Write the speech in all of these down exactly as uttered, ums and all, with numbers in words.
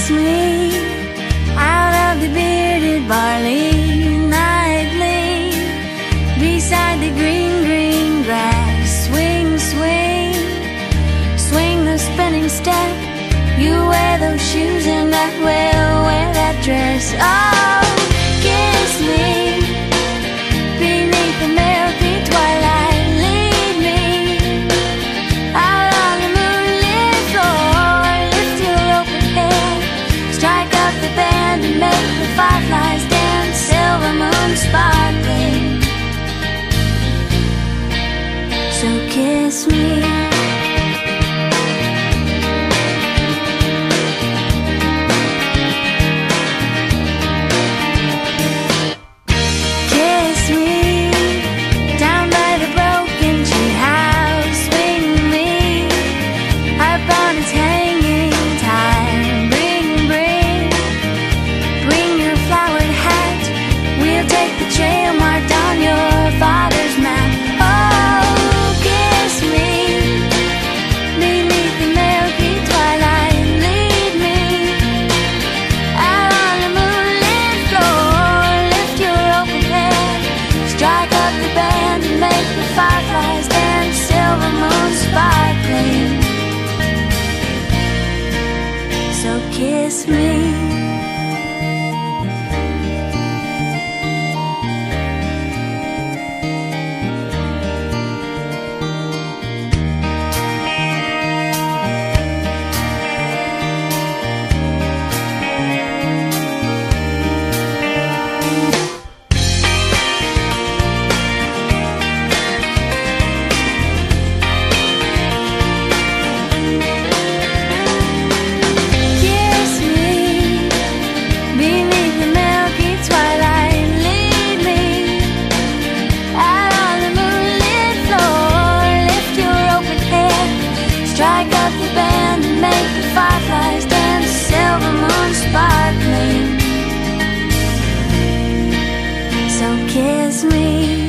kiss me out of the bearded barley nightly, beside the green, green grass. Swing, swing, swing the spinning step. You wear those shoes and I will wear that dress. Oh, kiss me beneath the milky twilight. Lead me out on the moonlit floor. Lift your open head, strike up the band and make the fireflies dance. Silver moon sparkling, so kiss me. Fireflies dance, silver moon sparkling, so kiss me. Fireflies dance, silver moon sparkling, so kiss me.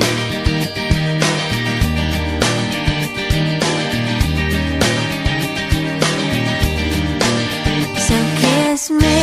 So kiss me.